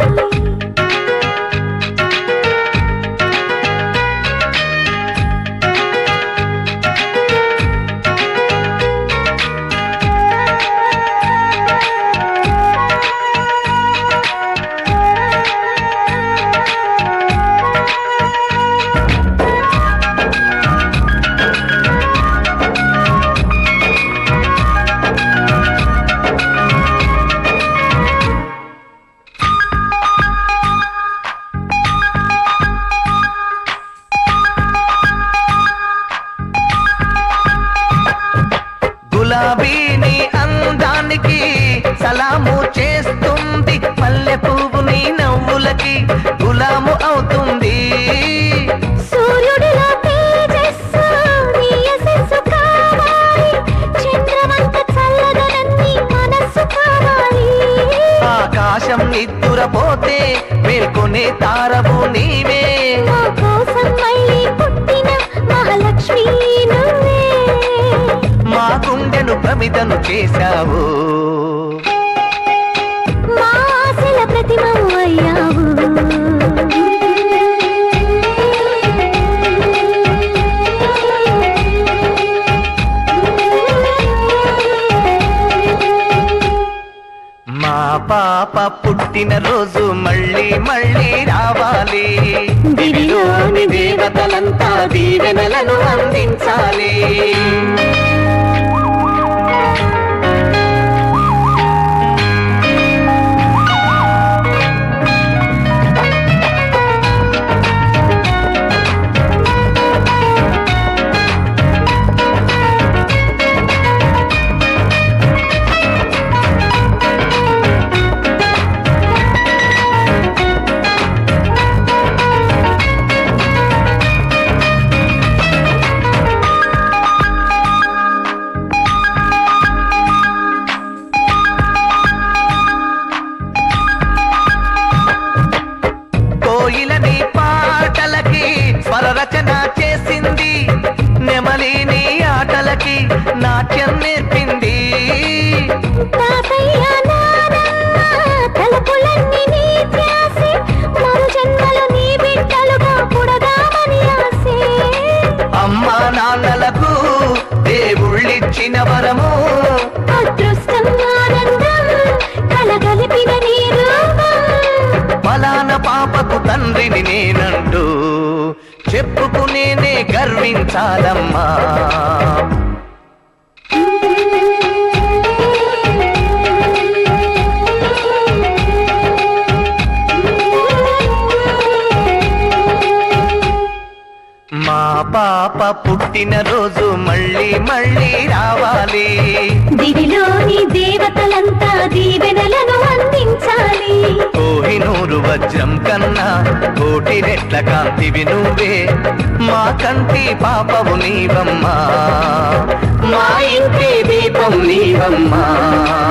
గులాబీని అందానికి సలాము చేస్తుంది, మల్లె పువ్వు నీ నవ్వులకి గులాము అవుతుంది. సూర్యుడిలో తేజస్సు నీ యశస్సు కావాలి, చంద్రవంక చల్లదనన్ని మనస్సు కావాలి. ఆకాశం నిద్దురపోతే మేల్కొనే తారవు నీవే, నా కోసం మళ్ళీ పుట్టిన మహాలక్ష్మి నువ్వే. మా గుండెను ప్రమిదను చేశావు, మా ఆశల ప్రతిమవు అయ్యావు. మా పాప పుట్టిన రోజు మళ్ళీ మళ్ళీ రావాలి, దివిలోని దేవతలంతా దీవెనలను అందించాలి. కోయిలని పాటలకి స్వరరచన చేసింది, నెమలిని ఆటలకి నాట్యం నేర్పింది. తాతయ్య నానమ్మ తలుపులన్నీ నీ ధ్యాసే, మరు జన్మలో నీ బిడ్డలుగా పుడదామని ఆసే. అమ్మా నాన్నలకు దేవుళ్ళిచ్చిన వరము, అదృష్టం ఆనందం కలగలిపిన నీ రూపం. ఫలాన పాపకు తండ్రిని నేనంటూ చెప్పుకునేనే గర్వించాలమ్మా. మా పాప పుట్టిన రోజు మళ్ళీ మళ్ళీ రావాలి, దివిలోని దేవతలంతా దీవెనలను అందించాలి. కోహినూరు వజ్రం కన్నా కోటి రెట్ల కాంతివి నువ్వే, మా కంటి పాపవు నీవమ్మా, మా ఇంటి దీపం నీవమ్మా.